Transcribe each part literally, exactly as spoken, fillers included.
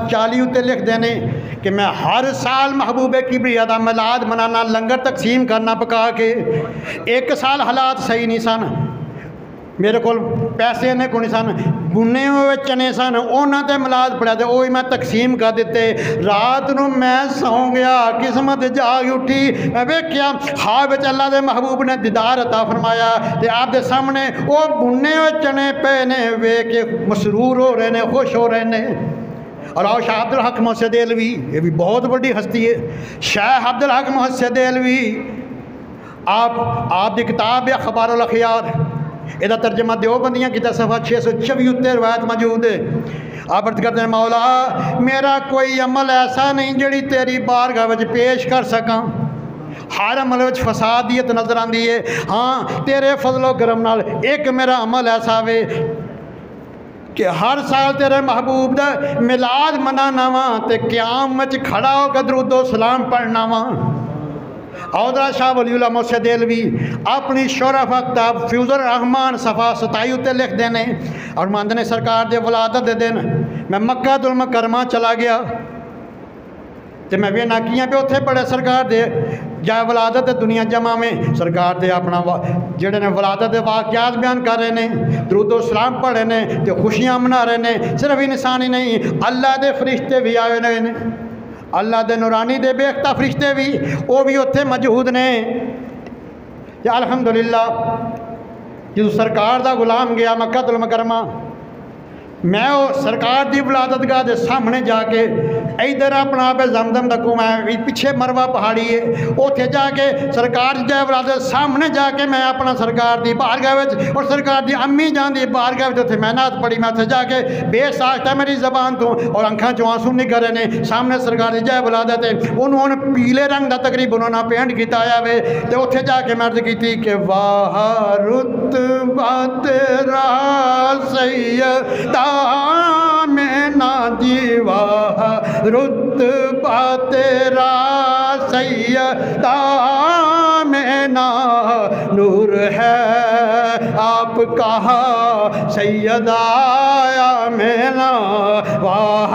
चाली उत्ते लिखते हैं कि मैं हर साल महबूबे किबरिया दा मिलाद मनाना, लंगर तकसीम करना पका के। एक साल हालात सही नहीं सन, मेरे को पैसे ने को नहीं सन, बुने हुए चने सन, उन्होंने मिलाद पढ़िया तो वही मैं तकसीम कर दिते। रात को मैं सौ गया, किस्मत जाग उठी, मैं वेख्या ख्वाब विच अल्लाह के महबूब ने दीदार अता फरमाया तो आपके सामने वो बुने हुए चने पे ने वेख के मसरूर हो रहे हैं, खुश हो रहे हैं। और आओ शाह अब्दुल हक मोहसिन देलवी, ये भी बहुत बड़ी हस्ती है। शाह अब्दुल हक मोहसिन देलवी आप आप की किताब है अखबारुल अखयार, यदा तर्जमा देवबंदियाँ की सफ़ा छे सौ चौबी उत्ते रवायत मौजूद है। आप अर्ज करते हैं मौला मेरा कोई अमल ऐसा नहीं जड़ी तेरी बारगाह में पेश कर सका। हर अमल में फसादियत नजर आती है, हाँ तेरे फजलो करम नाल एक मेरा अमल ऐसा वे कि हर साल तेरे महबूब दा मिलाद मनाना वा ते क़याम में खड़ा होकर दरूदो सलाम पढ़ना वा। औदरा शाह वलीउल्लाह मोहसिन देलवी अपनी शोरफ़ा किताब फ्यूज़ुर रहमान सफ़ा सताई उत्ते लिखते हैं और मानते हैं सरकार दे वलादत दे दिन मैं मक्कातुल मुकर्रमा चला गया तो मैं वेना किया पे उत्थे बड़े सरकार दे जा वलादत दुनिया जमा में सरकार दे अपना जेड़े ने वलादत के वाक़यात बयान कर रहे हैं, दरूदो सलाम पढ़ रहे हैं तो खुशियाँ मना रहे हैं। सिर्फ इंसान ही नहीं, अल्लाह के फरिश्ते भी आए हुए ने, अल्लाह दे नूरानी दे बेख्ता फरिश्ते भी वो भी उत्थे मौजूद ने। अल्हम्दुलिल्लाह जो सरकार दा गुलाम गया मक्कातुल मुकर्रमा, मैं वो सरकार की वलादतगाह के सामने जाके इधर अपना आप जमजम दा कुआं पिछे मरवा पहाड़ी है, उत्थे जाके सरकार जय वलादत सामने जाके मैं अपना सरकार की बारगाह और सरकार की अम्मी जान की बारगाह उत्थे मैं नात पढ़ी। मैं उत्थे जाके बेसाख्ता मेरी जबान तो और अखा चो आंसू निकल रहे हैं, सामने सरकार की जय वलादत है, उन्होंने पीले रंग का तकरीबन उन्होंने पेंट किया आया वे तो उत्थे जाके मैं अर्ज की कि वाह रुतबा तेरा सैयदा में ना जीवा, रुतबा तेरा सैयदा में ना नूर है आपका सैयदाया में ना, वाह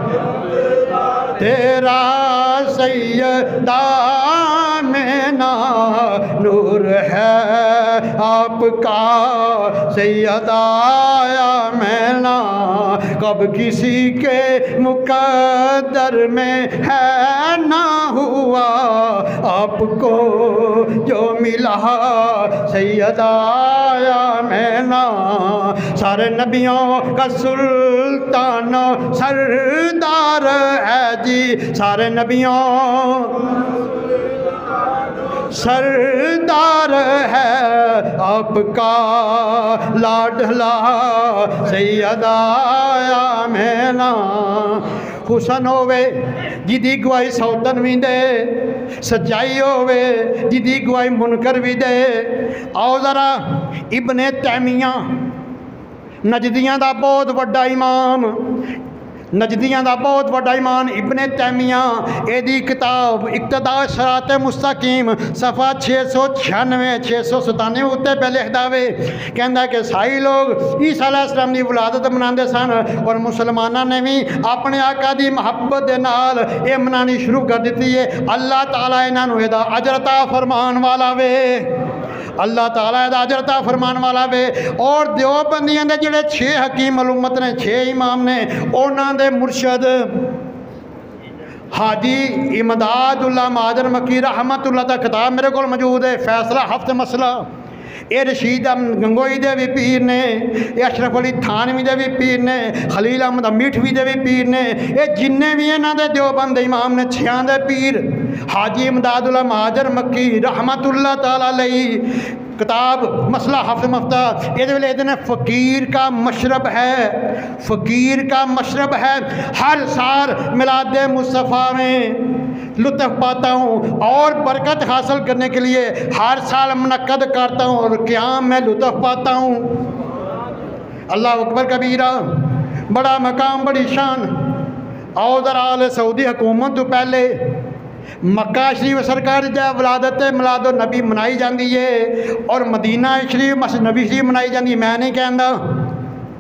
तेरा सैयदा में ना नूर है आपका सैयदाया में ना। कब किसी के मुकद्दर में है ना हुआ आपको जो मिला सैयदाया में ना। सारे नबियों का सुल्तान सरदार है जी, सारे नबियों सरदार है आपका लाडला सैयदाया में ना। हुसन होवे जिदी गवाही सौतन भी दे, सच्चाई होवे जिदी गवाही मुनकर भी दे। आओ जरा इब्ने तैमिया नजदियां दा बहुत वड्डा इमाम, नजदियां दा बहुत वड्डा ईमान इब्ने तैमिया एदी किताब इक्तदा सिरात मुस्तकीम सफ़ा छे सौ छियानवे छे सौ सतानवे उत्ते पे लिखदा वे, कहंदा कि साई लोग ईसा अलैहिस्सलाम दी वलादत मनाते सन और मुसलमाना ने भी अपने आका दी मुहब्बत दे नाल ये मनानी शुरू कर दी है। अल्लाह ताला इन्हां नूं इहदा अजर अता फरमान वाला वे, अल्लाह ताला इहदा अजर अता फरमान वाला वे। और देवबंदियां दे जिहड़े छे हकीम मलूमत ने, छे इमाम ने, उन्हां दे मुर्शद हाजी इमदादुल्लाह महाजर मक्की रहमतुल्लाह दा किताब मेरे को मौजूद है, फैसला हफ्त मसला। ये रशीद गंगोई दे भी पीर ने, ये अशरफ अली थानवी दे भी पीर ने, खलील अहमद मिठवी दे भी पीर ने, ये जिन्ने भी इन्हों के देवबंद इमाम ने छियां दे पीर हाजी इमदादुल्लाह महाजर मक्की रहमतुल्लाह ताला अलैही किताब मसला हफ्त मफ्ता ये फ़कीर का मशरब है, फ़कीर का मशरब है। हर साल मिलाद मुस्तफ़ा में लुत्फ़ पाता हूँ और बरकत हासिल करने के लिए हर साल मुनक्कद करता हूँ और क़याम में लुत्फ़ पाता हूँ। अल्लाह अकबर कबीरा, बड़ा मकाम बड़ी शान। और आल सऊदी हुकूमत तो पहले मक्का शरीफ सरकार जै वलादत मिलादो नबी मनाई जाती है और मदीना शरीफ मस नबी शरीफ मनाई जाती। मैं नहीं कहता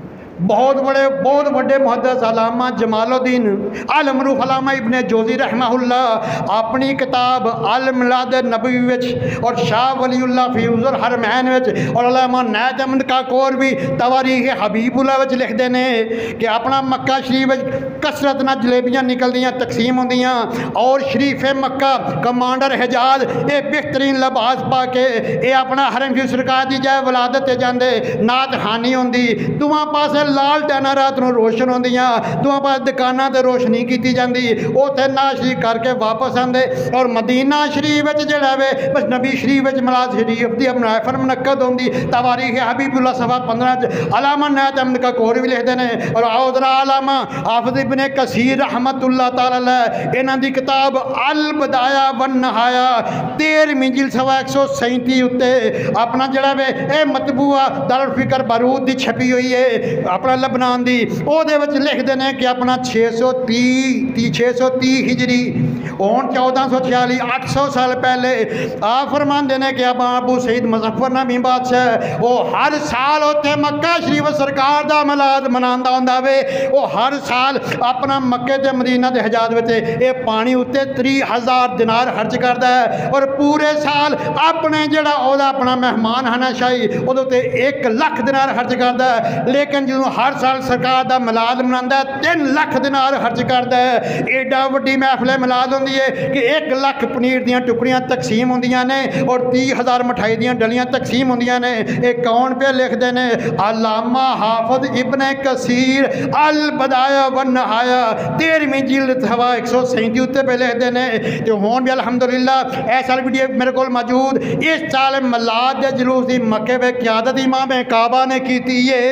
बहुत बड़े बहुत बड़े मुहद्दिस अल्लामा जमालुद्दीन अल मरूफ अल्लामा इब्ने जोज़ी रहमहुल्लाह अपनी किताब अल मिलाद नबवी विच और शाह वलीउल्लाह फ़ियूज़ुल हरमैन विच और अल्लामा नैत अहमद काकोर भी तवारीख़ हबीबुल्लाह विच लिखते हैं कि अपना मक्का शरीफ विच कसरत नाल जलेबियाँ निकलदियाँ तकसीम होंदियाँ और शरीफ मक्का कमांडर हिजाज ये बेहतरीन लिबास पा के ये अपना हरम शरीफ सरकार की जय वलादत ते जाते नात हानी होंदी दोवां पासे लाल टैना रात को रोशन होंदियां दोवां पास दुकाना ते रोशनी की जाती उत्थे नाज शरीफ करके वापस आते और मदीना शरीफ जड़ा वे बस नबी शरीफ मिलाद शरीफ की महफिल मुनक्कद होंदी तवारीख़ हबीबुल्लाह सफ़ा पंद्रह अलामा नैत अहमद काकोर भी लिखते हैं और आओदरा अलामा हाफिज़ इब्ने कसीर रहमतुल्लाह तआला अलैह इन्हां दी किताब अल बदाया वन नहाया तेरहवीं जिल्द सवा एक सौ सैंती उत्ते अपना जड़ा वे ए मतबूआ दारुल फ़िक्र बारूद दी छपी हुई है अपना लबनान दी ओहदे विच लिखते हैं कि अपना छे सौ तीह ती छे सौ तीह हिजरी हुण चौदह सौ छियाली अठ सौ साल पहले आप फरमाते हैं कि अपना अबू सईद मुज़फ्फर नबी बादशाह वो हर साल उत्ते मक्का शरीफ सरकार दा मिलाद मनांदा हुंदा वे वो हर साल अपना मक्के ते मदीना ते हजाज विच ये पानी उत्ते तीह हज़ार दिनार खर्च करता है और पूरे साल अपने जड़ा ओहदा अपना मेहमान हना शाही उहदे उत्ते एक लख दिनार खर्च करता है लेकिन जो हर साल सरकार का मिलाद मनाता है तीन लख दिनार खर्च करता है एडा वड्डी महफिल मिलाद होंदी है कि एक लख पनीर दियां टुकड़ियां तकसीम होंदियां ने और तीह हज़ार मिठाई दियां डलियां तकसीम होंदियां ने ये कौन पे लिखते हैं अल्लामा हाफिज़ इब्ने कसीर अल बदाया वन नहाया तेरहवीं जिल्द सवा एक सौ सैंती उत्ते पे लिखते हैं तो हुण भी अलहमदुलिल्लाह ऐ साल वीडियो मेरे को मौजूद इस साल मिलाद के जुलूस की मक्के में क़यादत इमाम काबा ने की है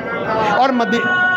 और मदी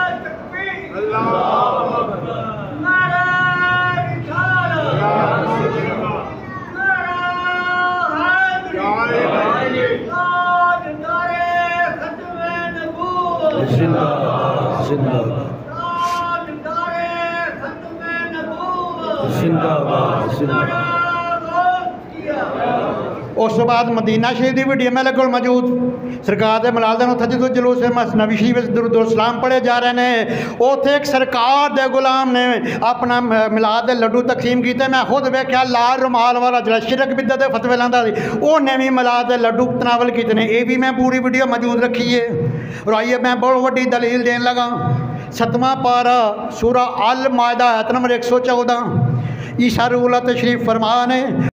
उस बाद मदीना शरीफ की वीडियो मेरे को मौजूद सरकार के मुलाजम उत्थे जो जलूस नबी शरीफ दुरूद सलाम पढ़े जा रहे हैं उत्थे एक सरकार के गुलाम ने अपना मिलाद के लड्डू तकसीम किए मैं खुद वेख्या लाल रुमाल वाला जरा शिरक बिद्दत के फतवे लाता उन्हें भी मिलाद के लड्डू तनावल किए हैं ये भी मैं पूरी वीडियो मौजूद रखी है और आइए मैं बहुत वड्डी दलील देन लगा सतवां पारा सूरा अल मायदा आयत नंबर एक सौ चौदह ईशा रूह तशरीफ फरमा ने